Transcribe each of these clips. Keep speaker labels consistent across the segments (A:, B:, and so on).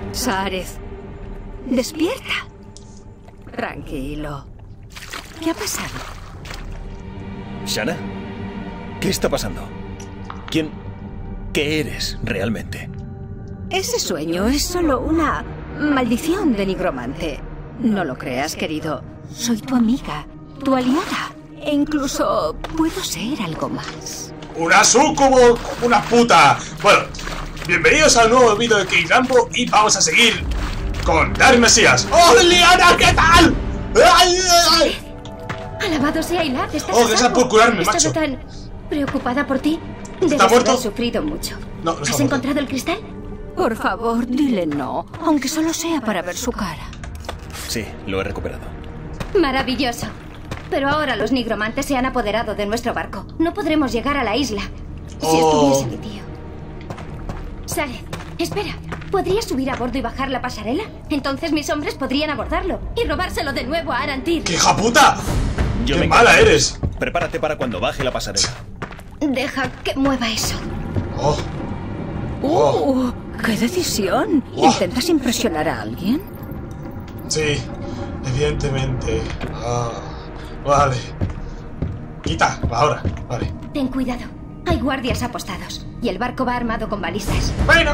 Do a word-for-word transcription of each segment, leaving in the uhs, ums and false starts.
A: Sareth, despierta. Tranquilo. ¿Qué ha pasado?
B: ¿Shana? ¿Qué está pasando? ¿Quién... qué eres realmente?
A: Ese sueño es solo una maldición de nigromante. No lo creas, querido. Soy tu amiga, tu aliada. E incluso puedo ser algo más.
C: ¡Una sucubo! ¡Una puta! Bueno, bienvenidos al nuevo vídeo de King Rambo y vamos a seguir con Dark Mesías. ¡Oh, Liana! ¿Qué tal? ¡Ay, ay, ay!
D: Alabado sea Ilah, estás
C: ¡Oh, gracias por curarme, macho!
D: Estoy tan preocupada por ti. Debes
C: ¿Está muerto?
D: haber sufrido mucho.
C: No, no está
D: ¿Has
C: muerto.
D: encontrado el cristal?
A: Por favor, dile no, aunque solo sea para ver su cara.
B: Sí, lo he recuperado.
D: Maravilloso. Pero ahora los nigromantes se han apoderado de nuestro barco. No podremos llegar a la isla. Si
C: Oh.
D: estuviese mi tío. Sareth, espera. ¿Podrías subir a bordo y bajar la pasarela? Entonces mis hombres podrían abordarlo y robárselo de nuevo a Arantir.
C: ¡Qué hija puta!
B: Yo
C: ¡Qué
B: me
C: mala
B: encargo.
C: eres!
B: Prepárate para cuando baje la pasarela.
D: Deja que mueva eso.
C: ¡Oh!
A: ¡Uh! ¡Qué decisión!
C: Oh.
A: ¿Intentas impresionar a alguien?
C: Sí, evidentemente. Ah, vale. Quita, ahora. Vale.
D: Ten cuidado. Hay guardias apostados y el barco va armado con balizas.
C: Bueno.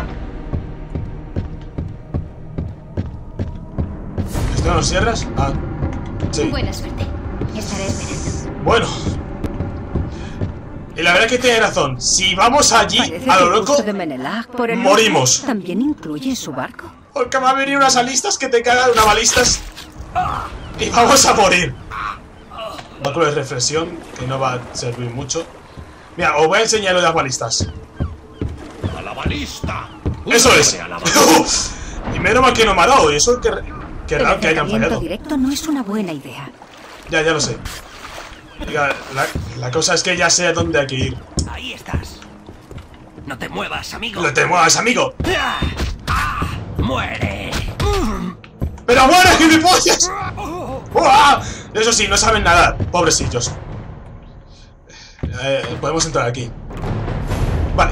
C: ¿Esto no lo cierras? Ah, sí.
D: Buena suerte. Estaré esperando.
C: Bueno. Y la verdad que tiene razón. Si vamos allí
A: Parece
C: a
A: que
C: lo
A: el
C: loco,
A: curso de Menelag por el
C: morimos.
A: norte también incluye su barco.
C: porque va a venir unas alistas que te cagan, unas balistas. Y vamos a morir. Báculo de reflexión, que no va a servir mucho. Mira, os voy a enseñar lo de las balistas.
E: ¡A la balista!
C: ¡Eso es!
E: ¡A la balista!
C: Y menos mal que no me ha dado. Y eso que, que
A: El
C: raro que hayan
A: acercamiento
C: fallado.
A: directo no es una buena idea.
C: Ya, ya lo sé. Diga, la, la cosa es que ya sé a dónde hay que ir.
E: Ahí estás. No te muevas, amigo.
C: No te muevas, amigo.
E: ¡Ah! ¡Ah! ¡Muere!
C: ¡Pero muere, gilipollas! ¡Uah! Eso sí, no saben nadar. Pobrecillos. Eh, podemos entrar aquí. Vale.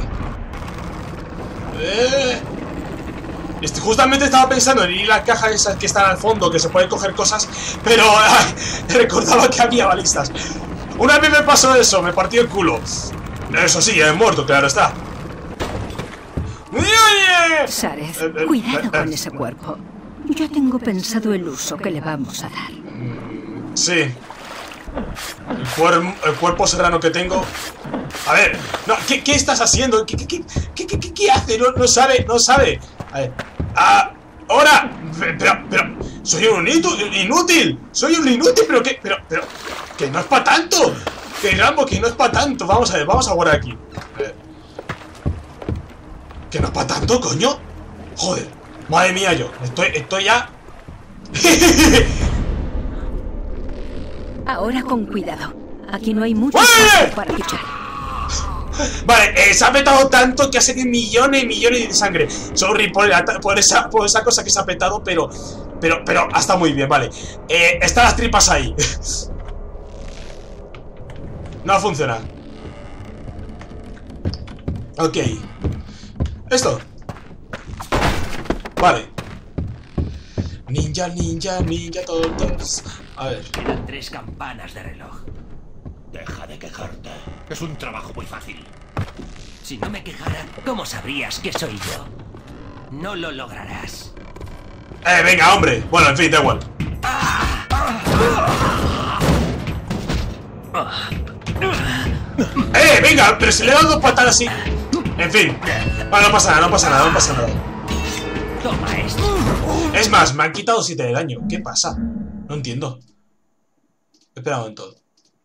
C: Eh, este, justamente estaba pensando en ir a la caja esas que están al fondo, que se pueden coger cosas, pero ay, recordaba que había balistas. Una vez me pasó eso, me partió el culo. Eso sí, he muerto, claro está.
A: Sareth,
C: Eh, eh,
A: cuidado
C: eh,
A: con
C: eh.
A: ese cuerpo. Ya tengo pensado el uso que le vamos a dar.
C: Sí. El, cuer el cuerpo serrano que tengo. A ver, no, ¿qué, qué estás haciendo? ¿Qué, qué, qué, qué, qué, qué hace? No, no sabe, no sabe. A ver. Ah, ahora. Pero, pero, soy un inútil, inútil. Soy un inútil, pero que, pero, pero, que no es para tanto. Que Rambo, que no es para tanto. Vamos a ver, vamos a guardar aquí. A ver. Que no es para tanto, coño. Joder, madre mía, yo. Estoy, estoy ya.
A: Ahora con cuidado. Aquí no hay mucho
C: ¡Eh!
A: espacio para luchar.
C: Vale, eh, se ha petado tanto que ha salido millones y millones de sangre. Sorry por, el por, esa, por esa cosa que se ha petado, pero Pero, pero, está muy bien, vale. eh, Están las tripas ahí. No funciona. Ok. Esto. Vale. Ninja, ninja, ninja, todos. A ver.
E: Quedan tres campanas de reloj. Deja de quejarte. Es un trabajo muy fácil. Si no me quejara, ¿cómo sabrías que soy yo? No lo lograrás.
C: Eh, venga, hombre. Bueno, en fin, da igual. Eh, venga, pero si le he dado dos patadas así. En fin. Bueno, no pasa nada, no pasa nada, no pasa nada.
E: Toma esto.
C: Es más, me han quitado siete de daño. ¿Qué pasa? No entiendo. Espera un momento.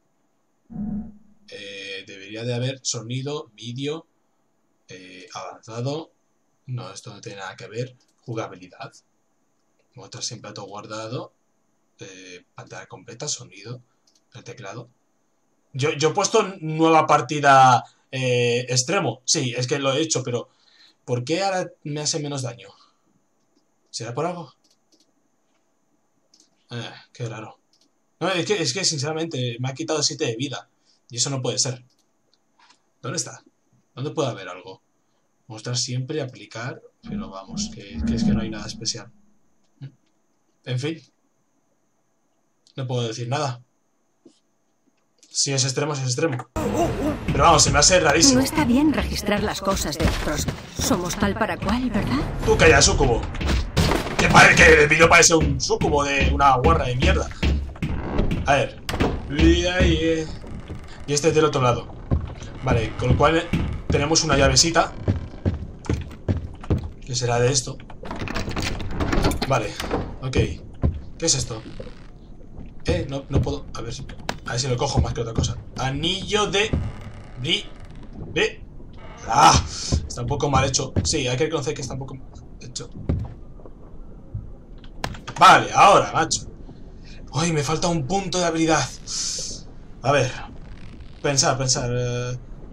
C: Eh, debería de haber sonido, vídeo, eh, avanzado. No, esto no tiene nada que ver. Jugabilidad. Mostrar siempre todo guardado. Eh, pantalla completa, sonido, el teclado. Yo, yo he puesto nueva partida eh, extremo. Sí, es que lo he hecho, pero ¿por qué ahora me hace menos daño? ¿Será por algo? Eh, qué raro. No, es que, es que sinceramente me ha quitado siete de vida. Y eso no puede ser. ¿Dónde está? ¿Dónde puede haber algo? Mostrar siempre, aplicar, pero vamos, que, que es que no hay nada especial. En fin. No puedo decir nada. Si es extremo, es extremo. Pero vamos, se me hace rarísimo.
A: No está bien registrar las cosas de otros. Somos tal para cual, ¿verdad?
C: Tú calla, sucubo. Que, pare, que el vídeo parece un sucubo de una guarra de mierda. A ver. Y este es del otro lado. Vale, con lo cual tenemos una llavecita. Que será de esto. Vale, ok. ¿Qué es esto? Eh, no, no puedo. A ver si. A ver si lo cojo más que otra cosa. Anillo de. Bri. Bri. Ah, está un poco mal hecho. Sí, hay que reconocer que está un poco mal hecho. Vale, ahora, macho. Uy, me falta un punto de habilidad. A ver. Pensar, pensar. Eh...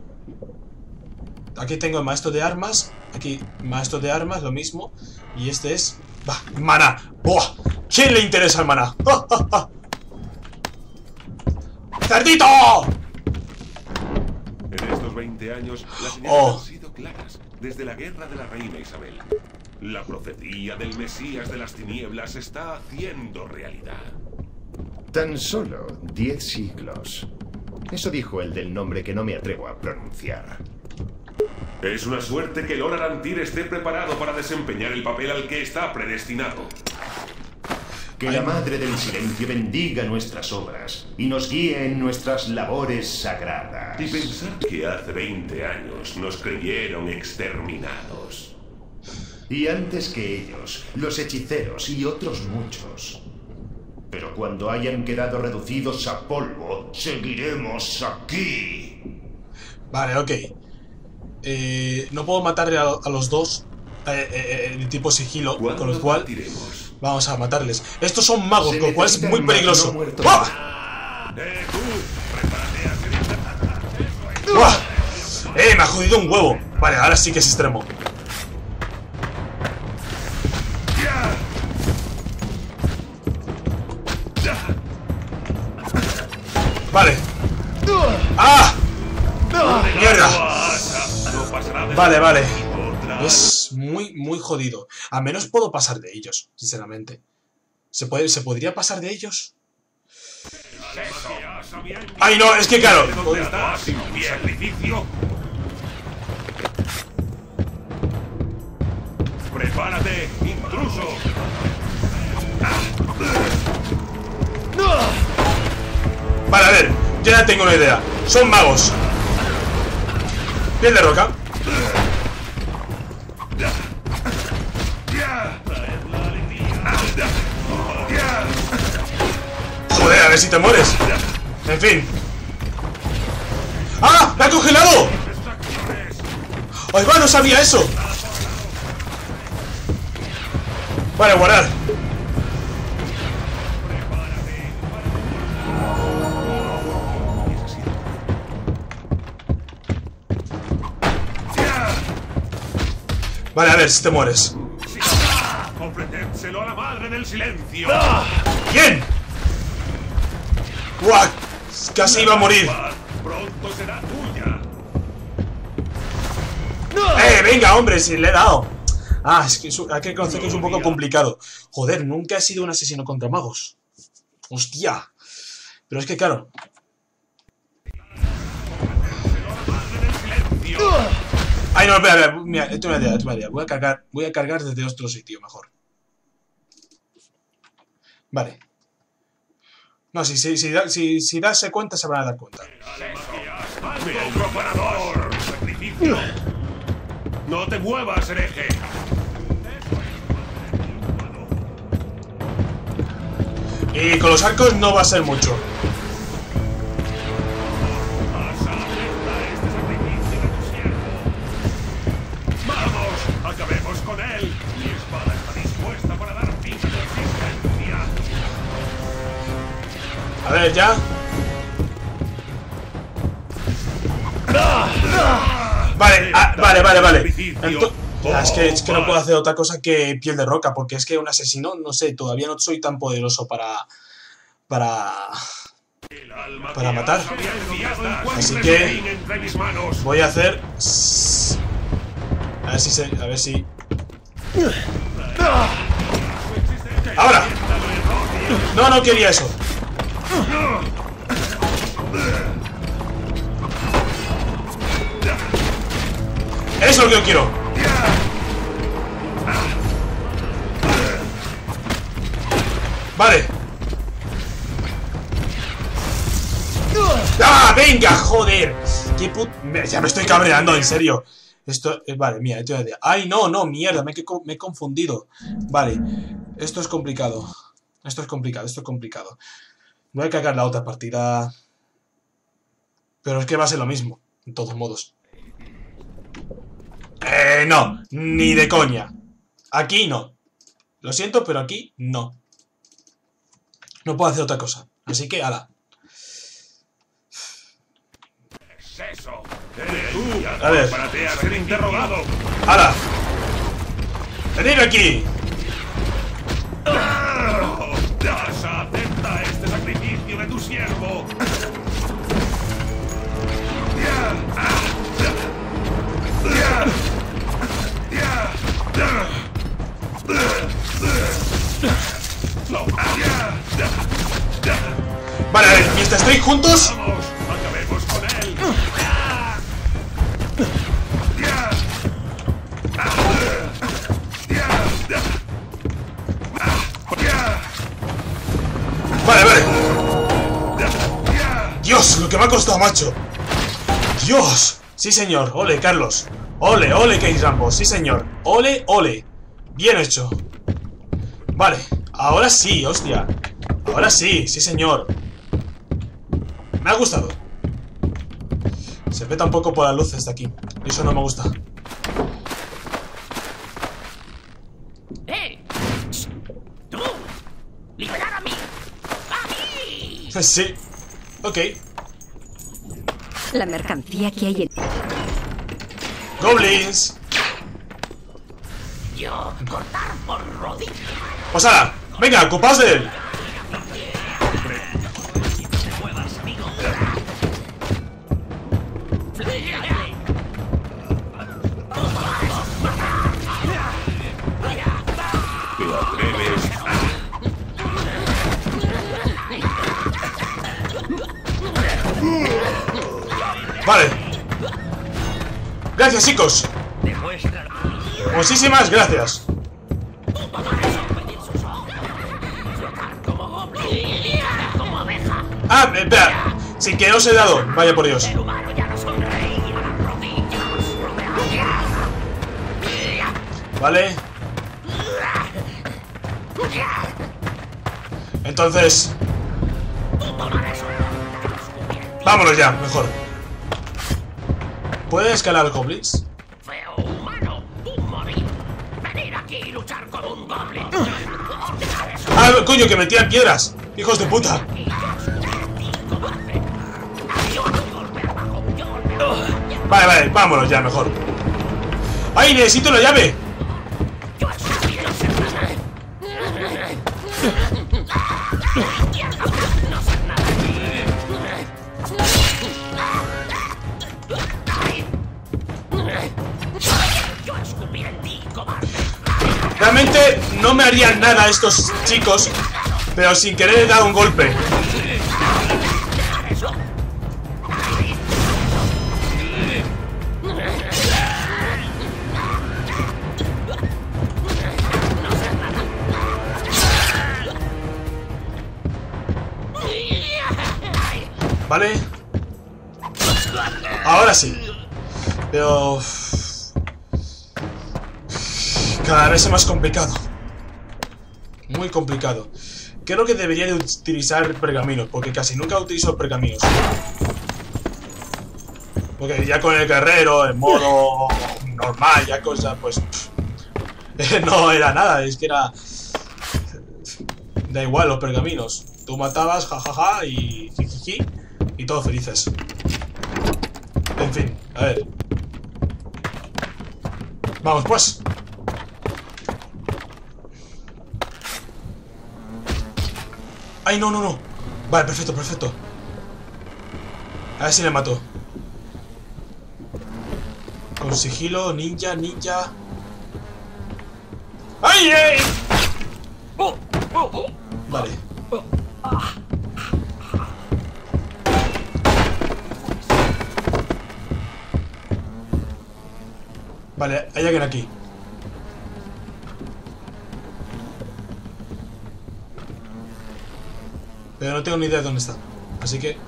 C: Aquí tengo el maestro de armas. Aquí, maestro de armas, lo mismo. Y este es. Va, maná. ¡Buah! ¿Quién le interesa el maná? ¡Ja, ja, ja! ¡Cerdito!
F: En estos veinte años, las señales
C: Oh.
F: han sido claras. Desde la guerra de la reina Isabel. La profecía del Mesías de las tinieblas se está haciendo realidad.
G: Tan solo diez siglos. Eso dijo el del nombre que no me atrevo a pronunciar.
F: Es una suerte que el Orarantir esté preparado para desempeñar el papel al que está predestinado.
G: Que la Madre del Silencio bendiga nuestras obras y nos guíe en nuestras labores sagradas.
F: Y pensar que hace veinte años nos creyeron exterminados.
G: Y antes que ellos, los hechiceros y otros muchos. Pero cuando hayan quedado reducidos a polvo, seguiremos aquí.
C: Vale, ok. Eh, no puedo matarle a, a los dos eh, eh, de tipo sigilo, con lo cual
F: partiremos?
C: vamos a matarles. Estos son magos,
G: Se
C: con lo cual es
G: necesitan
C: muy
G: más
C: peligroso.
G: no muertos.
C: ¡Ah!
F: ¡Eh, tú! ¡Prepárate a ser...
C: ¡Buah! ¡Eh! Me ha jodido un huevo. Vale, ahora sí que es extremo. Vale. ¡Ah! ¡Mierda!
F: No pasará de
C: Vale, vale.
F: otra.
C: Es muy, muy jodido. A menos puedo pasar de ellos, sinceramente. ¿Se puede, ¿se podría pasar de ellos? ¡Ay, no! Es que claro.
F: ¿Dónde estás? Sin mi sacrificio. ¡Prepárate, intruso!
C: Vale, a ver. Ya tengo una idea. Son magos. Piel de roca. Joder, a ver si te mueres. En fin. ¡Ah! ¡Me ha congelado! ¡Ay, va! No sabía eso. Vale, guardar. Vale, a ver si te mueres.
F: ¡Ofrecédselo a la madre del silencio!
C: ¿Quién? ¡Guau! Casi iba a morir.
F: ¡Pronto será tuya!
C: ¡Eh, venga, hombre! Si le he dado. Ah, es que es- hay que reconocer que es un poco complicado. Joder, nunca he sido un asesino contra magos. ¡Hostia! Pero es que, claro. Ay, no, espera, espera. Mira, esto es una idea, esto es una idea. Voy a cargar, voy a cargar desde otro sitio, mejor. Vale. No, si, si, si, da- si, si darse cuenta, se van a dar cuenta.
F: ¡El profanador! ¡Sacrificio! ¡No te muevas, hereje!
C: Y con los arcos no va a ser mucho.
F: ¡Acepta este sacrificio de tu siervo! ¡Vamos! ¡Acabemos con él! Mi espada está dispuesta para dar fin a tu existencia.
C: A ver, ya. Vale, ah, vale, vale, vale. Ento- Ah, es, que, es que no puedo hacer otra cosa que piel de roca, porque es que un asesino, no sé, todavía no soy tan poderoso para... Para... Para matar. Así que...
F: Entre mis manos.
C: Voy a hacer... A ver si se... A ver si... ¡Ahora! No, no quería eso. Eso es lo que yo quiero. Vale. ¡Ah! ¡Venga! ¡Joder! ¿Qué put... Ya me estoy cabreando, en serio. Esto... Eh, vale, mira, estoy de... ¡Ay, no, no! ¡Mierda! Me, me he confundido. Vale. Esto es complicado. Esto es complicado, esto es complicado. Voy a cagar la otra partida. Pero es que va a ser lo mismo. En todos modos. Eh, no. Ni de coña. Aquí no. Lo siento, pero aquí no. No puedo hacer otra cosa. Así que, ala.
F: Eso. Eres tú.
C: A ver.
F: Para ti a ser interrogado.
C: ¡Hala! ¡Venid aquí!
F: Casa, acepta este sacrificio de tu siervo.
C: Vale, a ver, mientras estéis juntos.
F: Vamos, acabemos con él.
C: Vale, vale. Dios, lo que me ha costado, macho. Dios. Sí, señor. Ole, Carlos. Ole, ole, Keith Rambo. Sí, señor. Ole, ole. Bien hecho. Vale. Ahora sí, hostia. Ahora sí, sí, señor. Me ha gustado. Se peta un poco por las luces de aquí. Y eso no me gusta.
E: ¡Eh! ¡Tú! ¡Liberar a mí! ¡A mí!
C: Sí. Ok.
A: La mercancía que hay en...
C: Goblins.
E: Yo cortar por rodillas.
C: Pues ahora, venga, ocupaos de él. Vale. Gracias, chicos. Muchísimas gracias. Ah, espera. Sin que os he dado. Vaya por Dios. Vale. Entonces... vámonos ya, mejor. ¿Puede escalar goblins?
E: Feo humano, un morir. Venir aquí y luchar con un goblin.
C: Ah, coño, que me tiran piedras. Hijos de puta. Vale, vale, vámonos ya, mejor. ¡Ay, necesito la llave! Realmente no me harían nada estos chicos, pero sin querer he dado un golpe. Vale. Ahora sí. Pero... cada vez es más complicado. Muy complicado. Creo que debería de utilizar pergaminos, porque casi nunca utilizo pergaminos. Porque ya con el guerrero, en modo normal, ya cosas, pues... pff, no era nada, es que era... da igual los pergaminos. Tú matabas, jajaja, y jijiji, y todos felices. En fin, a ver. Vamos pues. ¡Ay, no, no, no! Vale, perfecto, perfecto. A ver si le mato. Con sigilo, ninja, ninja. ¡Ay, ay! Vale. Vale, hay alguien aquí. Pero no tengo ni idea de dónde está. Así que...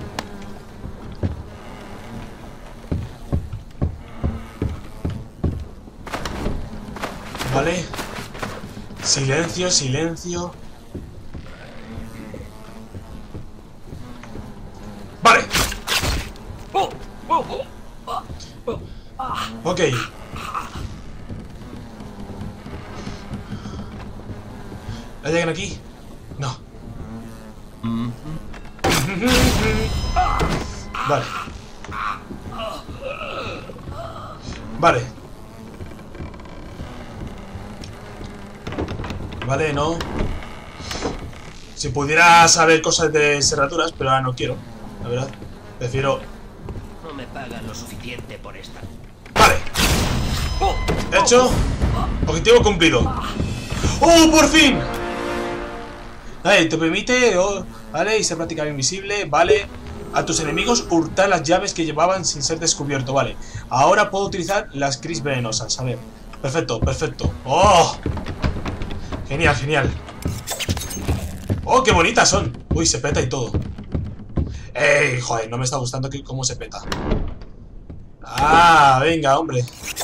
C: Vale. Silencio, silencio. Vale. Ok. ¿Hay alguien aquí? No. Vale. Vale. Vale, no. Si pudiera saber cosas de cerraduras, pero ahora no quiero. La verdad. Prefiero...
E: No me pagan lo suficiente por esta.
C: Vale. Hecho. Objetivo cumplido. ¡Oh, por fin! Vale, te permite... Oh, vale, y ser prácticamente invisible. Vale. A tus enemigos hurtar las llaves que llevaban sin ser descubierto. Vale. Ahora puedo utilizar las cris venenosas. A ver. Perfecto, perfecto. ¡Oh! Genial, genial. ¡Oh, qué bonitas son! Uy, se peta y todo. ¡Ey! Joder, no me está gustando que cómo se peta. ¡Ah! Venga, hombre.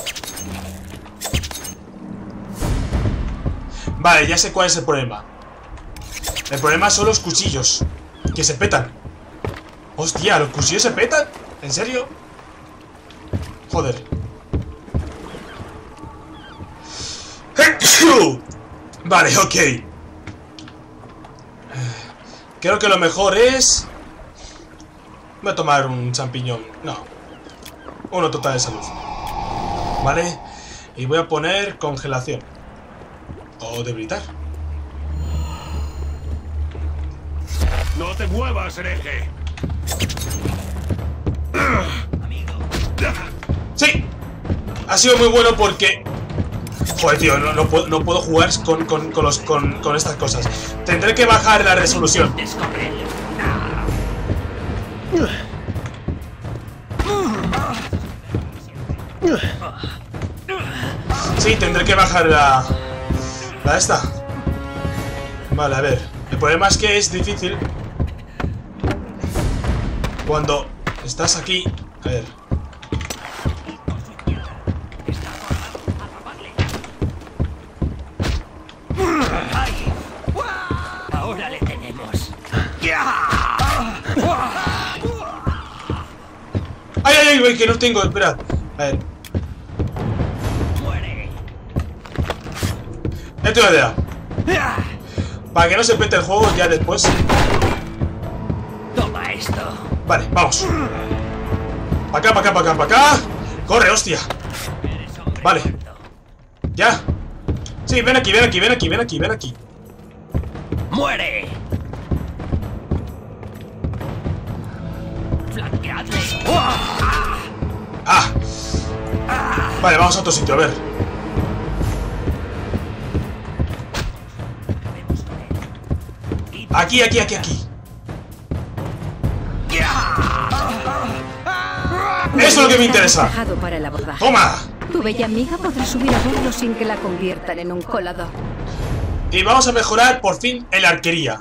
C: Vale, ya sé cuál es el problema. El problema son los cuchillos. Que se petan. ¡Hostia! ¿Los cuchillos se petan? ¿En serio? Joder. Vale, ok. Creo que lo mejor es... Voy a tomar un champiñón. No. Uno total de salud. Vale. Y voy a poner congelación. O debilitar.
F: ¡No te muevas, hereje!
C: ¡Sí! Ha sido muy bueno porque... Joder, tío, no, no, puedo, no puedo jugar con, con, con, los, con, con estas cosas. Tendré que bajar la resolución. Sí, tendré que bajar la... La esta. Vale, a ver. El problema es que es difícil cuando estás aquí. A ver.
E: Ahora le tenemos.
C: ¡Ay, ay, ay! Que no tengo, esperad. A ver.
E: Muere.
C: Ya tengo una idea. Para que no se pete el juego ya después.
E: Toma esto.
C: Vale, vamos. Para acá, para acá, para acá, para acá. Corre, hostia. Vale. Ya. Sí, ven aquí, ven aquí, ven aquí, ven aquí, ven aquí.
E: Muere. Flanqueadle.
C: Ah. Vale, vamos a otro sitio, a ver. Aquí, aquí, aquí, aquí. Eso es lo que me interesa.
A: Para el abordaje.
C: ¡Toma!
A: Tu bella amiga podrá subir a bordo sin que la conviertan en un colador.
C: Y vamos a mejorar por fin en la arquería.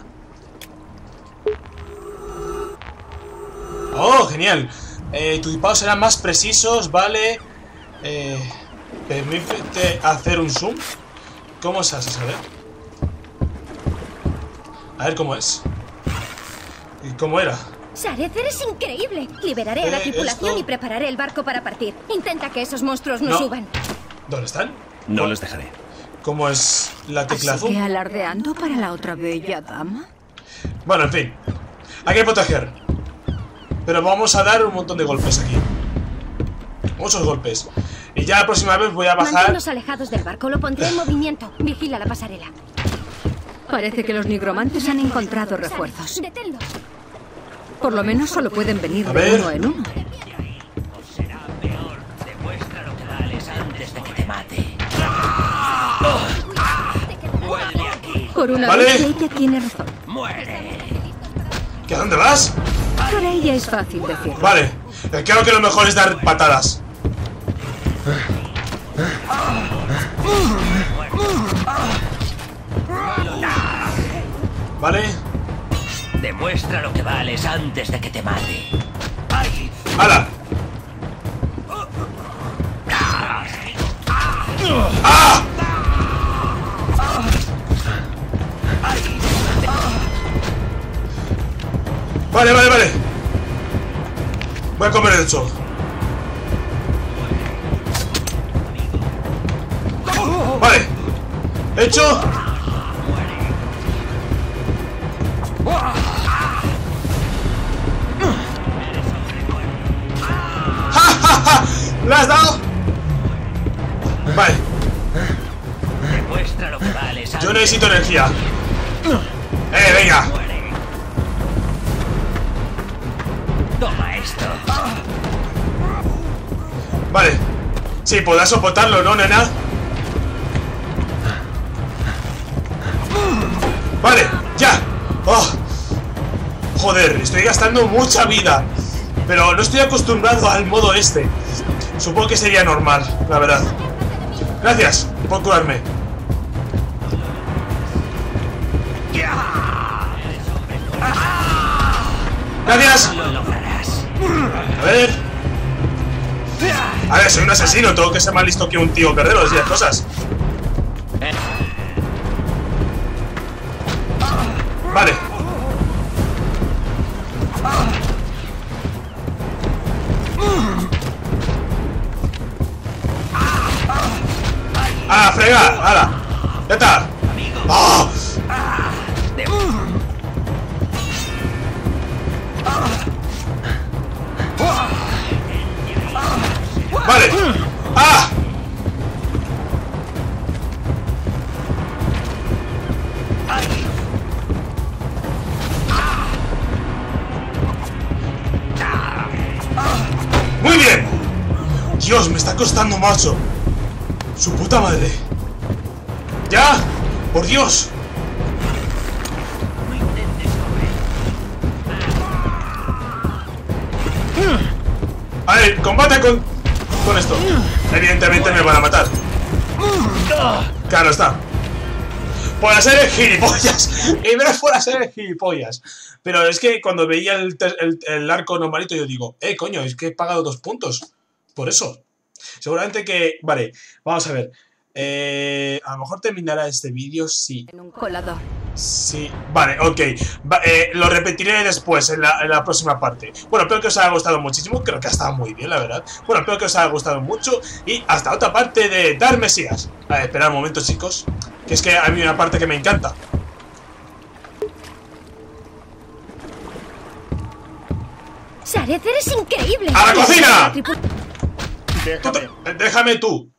C: Oh, genial. Eh, tus disparos serán más precisos, vale. Eh, permite hacer un zoom. ¿Cómo se hace, saber? A ver cómo es. ¿Y cómo era?
D: Sareth, eres increíble. Liberaré a la
C: Eh,
D: tripulación
C: esto-
D: y prepararé el barco para partir. Intenta que esos monstruos no,
C: No.
D: suban.
C: ¿Dónde están?
B: No les dejaré.
C: ¿Cómo es la tecla
A: Así
C: zoom?
A: que alardeando para la otra bella dama.
C: Bueno, en fin. Hay que proteger. Pero vamos a dar un montón de golpes aquí. Muchos golpes. Y ya la próxima vez voy a bajar.
D: Manténnos alejados del barco. Lo pondré en movimiento. Vigila la pasarela.
A: Parece que los nigromantes han encontrado refuerzos.
D: Deténlo.
A: Por lo menos solo pueden venir
C: A
A: de
C: ver.
A: uno en uno.
E: Será peor. Demuestra lo que vale.
A: Por una
C: ¿Vale?
A: vez ella tiene razón.
E: ¡Muere!
C: ¿Que a dónde vas?
A: Para ella es fácil decirlo.
C: Vale, eh, creo que lo mejor es dar patadas. Vale.
E: Demuestra lo que vales antes de que te mate. ¡Ay!
C: ¡Hala! ¡Ah! Vale, vale, vale. Voy a comer el sol. Vale. Hecho. ¡Ja, ja, ja! ¿La has dado? Vale.
E: Demuestra lo que vales antes.
C: Yo necesito energía. Eh, venga.
E: Toma esto.
C: Vale. Sí, podrás soportarlo, ¿no, nena? Vale, ya. Oh. Joder, estoy gastando mucha vida. Pero no estoy acostumbrado al modo este. Supongo que sería normal, la verdad. Gracias por curarme. Gracias.
E: Lo lograrás.
C: A ver. A ver, soy un asesino. Tengo que ser más listo que un tío guerrero. Decir cosas. Vale. ¡Ah, frega! ¡Hala! ¡Ya está! ¡Oh! Vale. ¡Ah! Muy bien. Dios, me está costando, macho. Su puta madre. ¡Ya! ¡Por Dios! A ver, combate con... con esto. Evidentemente me van a matar. Claro está. Por hacer el gilipollas. Y no es por hacer el gilipollas. Pero es que cuando veía el, el, el arco normalito yo digo, eh, coño, es que he pagado dos puntos. Por eso. Seguramente que... Vale, vamos a ver. Eh, a lo mejor terminará este vídeo, sí.
A: En un colador.
C: Sí, vale, ok. Va, eh, lo repetiré después, en la, en la próxima parte. Bueno, espero que os haya gustado muchísimo. Creo que ha estado muy bien, la verdad. Bueno, espero que os haya gustado mucho. Y hasta otra parte de Dark Messiah. A ver, esperad un momento, chicos. Que es que hay una parte que me encanta.
D: Sareth, eres increíble.
C: ¡A la cocina!
D: Tripu-
C: Tú te- déjame tú.